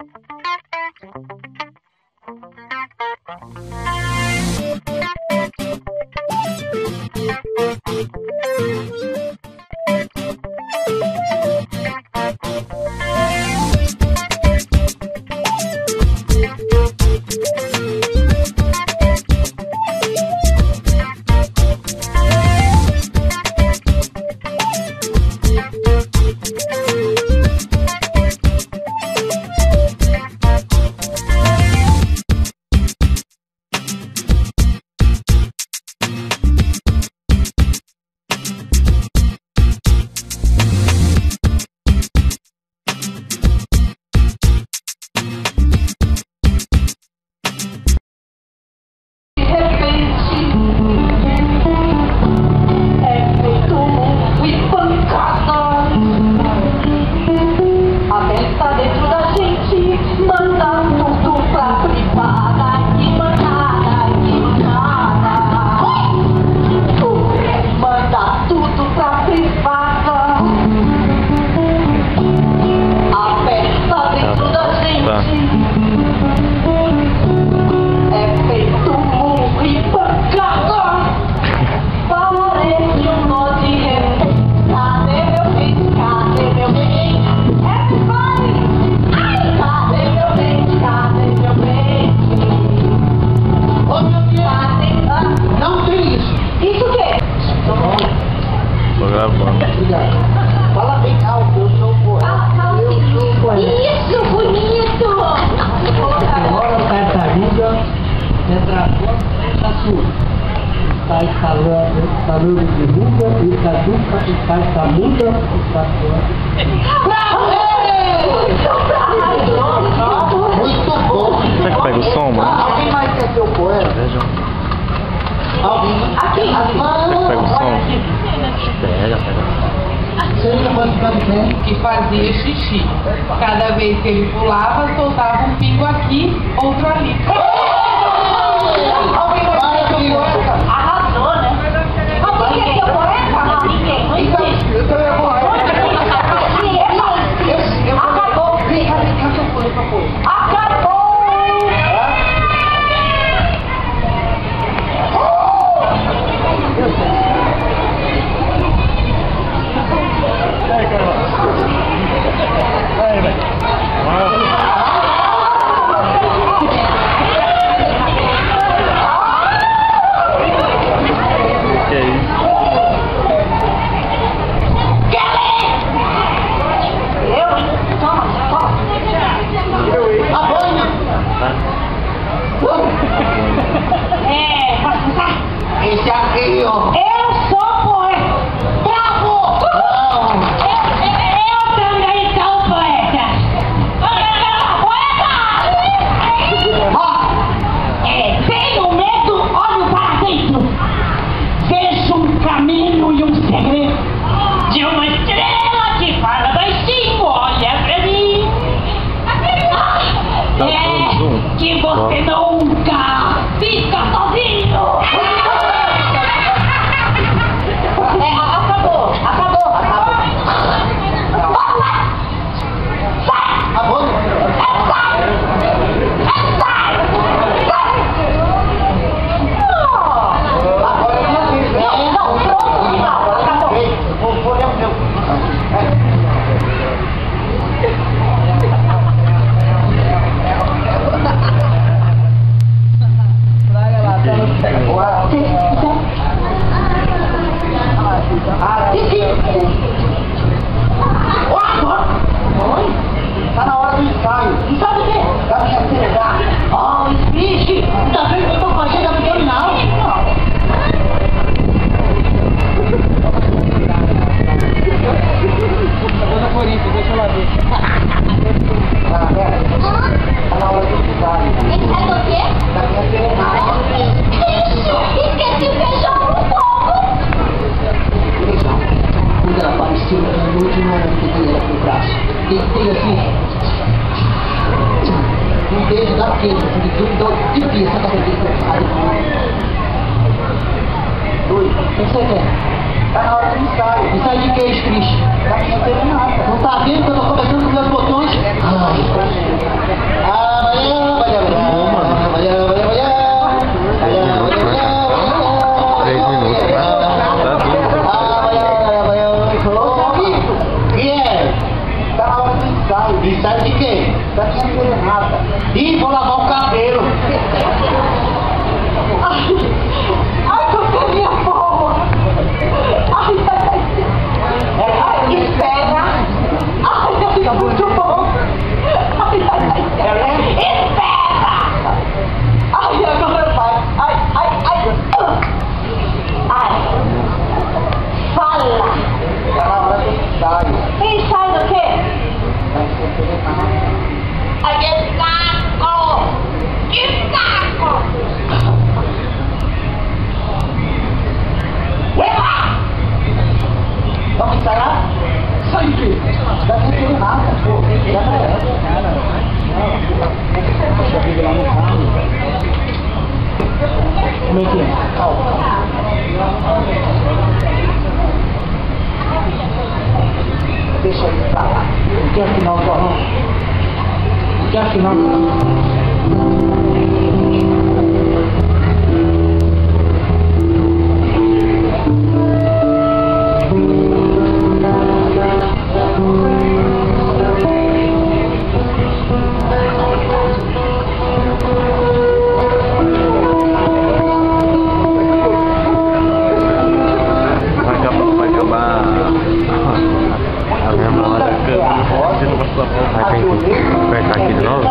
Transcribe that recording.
Fala bem alto, eu sou poeta. Isso, bonito! Agora tartaruga, tetragona, tatu. Está instalando de ruga, e caduca, está estamuda, está fora. Muito bom! Será que pega o som, mano? Alguém mais quer ser o poeta? Alguém? Aqui! Será que pega o som? Pega. Que fazia xixi. Cada vez que ele pulava, soltava um pingo aqui, outro ali. Arrasou, né? Alguém quer ser o poeta? Ninguém. Acabou. Acabou. Esse aqui, ó. Eu sou poeta. Bravo! Eu também sou poeta. Tenho medo, olho para dentro. Vejo um caminho e um segredo de uma estrela que fala baixinho. Olha pra mim. É que você nunca fica sozinho. Tá na hora do ensaio. Ensaio o quê? Da minha celular. Oh, Speech! Tá vendo que eu tô fazendo abdominal? Dona Corinthians, deixa eu lá ver. Tá na hora do ensaio. Ensaio do quê? Da minha celular. Isso! Esqueci o feijão no fogo! Feijão. Quando ela apareceu na noite, não era muito dele aqui no braço. Deitei assim. Um beijo daquele, de pia, essa cabeça. Oi, o que você quer? Tá na hora do ensaio. Ensaio de queijo, Cris? Da minha serenata. Não tá vendo que eu tô começando com meus botões? Ai, quê? Daqui a serenata. Ih, vou lavar o cabelo. Ai, você minha boa. Ai, espera. Ai, muito bom. Espera. Ai, agora vai. Ai. Fala. Quem sai do quê? Ai, que saco. Que saco. Vamos parar? Sai o quê? Daqui a serenata, pô. Como é que é? Calma. Deixa ele pra lá. Não quer afinar o forró? Não quer afinar o forró? Vai ter que apertar aqui de novo.